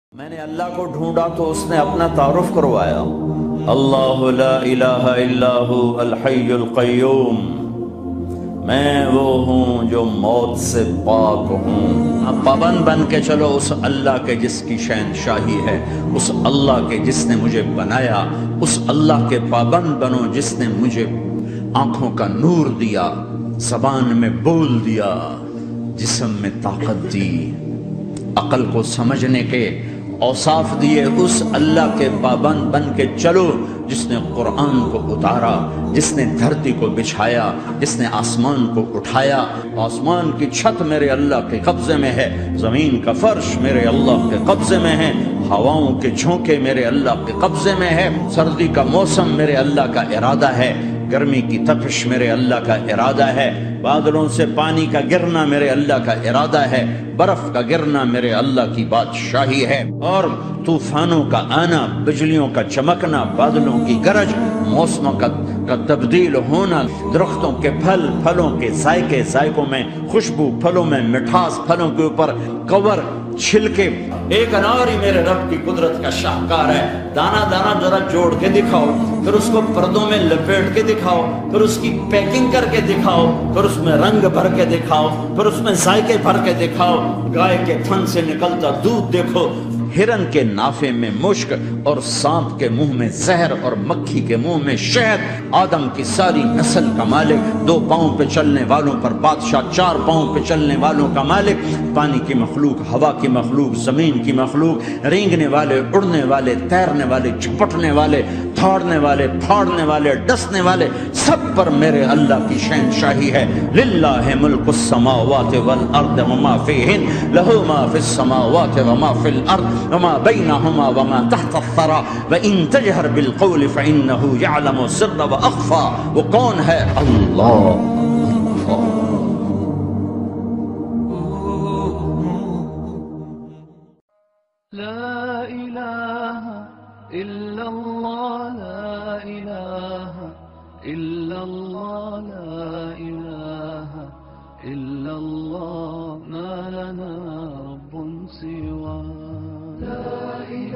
میں نے اللہ کو ڈھونڈا تو اس نے اپنا تعارف کروایا، اللہ لا الہ الا ہو الحی القیوم، میں وہ ہوں جو موت سے پاک ہوں۔ اب پابند بن کے چلو اس اللہ کے جس کی شہنشاہی ہے، اس اللہ کے جس نے مجھے بنایا، اس اللہ کے پابند بنو جس نے مجھے آنکھوں کا نور دیا، زبان میں بول دیا، جسم میں طاقت دی، عقل کو سمجھنے کے اوصاف دیے۔ اس اللہ کے پابند بن کے چلو جس نے قرآن کو اتارا، جس نے دھرتی کو بچھایا، جس نے آسمان کو اٹھایا۔ آسمان کی چھت میرے اللہ کے قبضے میں ہے، زمین کا فرش میرے اللہ کے قبضے میں ہے، ہواؤں کے جھونکے میرے اللہ کے قبضے میں ہے، سردی کا موسم میرے اللہ کا ارادہ ہے، گرمی کی تپش میرے اللہ کا ارادہ ہے، بادلوں سے پانی کا گرنا میرے اللہ کا ارادہ ہے، برف کا گرنا میرے اللہ کی بادشاہی ہے، اور طوفانوں کا آنا، بجلیوں کا چمکنا، بادلوں کی گرج، موسموں کا تبدیل ہونا، درختوں کے پھل، پھلوں کے ذائقے، ذائقوں میں خوشبو، پھلوں میں مٹھاس، پھلوں کے اوپر کور، چھلکے۔ ایک انار ہی میرے رب کی قدرت کا شاہکار ہے۔ دانا دانا ذرا جوڑ کے دکھاؤ، پھر اس کو پردوں میں لپیٹ کے دکھاؤ، پھر اس کی پیکنگ کر کے دکھاؤ، پھر اس میں رنگ بھر کے دکھاؤ، پھر اس میں ذائقے بھر کے دکھاؤ۔ گائے کے تھن سے نکلتا دودھ دیکھو، ہرن کے نافے میں مشک، اور سانپ کے منہ میں زہر، اور مکھی کے منہ میں شہد۔ آدم کی ساری نسل کا مالک، 2 پاؤں پہ چلنے والوں پر بادشاہ، 4 پاؤں پہ چلنے والوں کا مالک، پانی کی مخلوق، ہوا کی مخلوق، زمین کی مخلوق، رینگنے والے، اڑنے والے، تیرنے والے، چپٹنے والے، دھاڑنے والے، پھاڑنے والے، ڈسنے والے، سب پر میرے اللہ کی شہنشاہی ہے۔ للہ ملک السماوات والارض وما فیہن، لہ ما فی السماوات وما فی الارض وما بینہما وما تحت الثری وان تجہر بالقول فانہ یعلم السر واخفی۔ وہ کون ہے؟ اللہ۔ لا إله إلا الله، لا إله إلا الله، لا إله إلا الله، ما لنا رب سواه، لا إله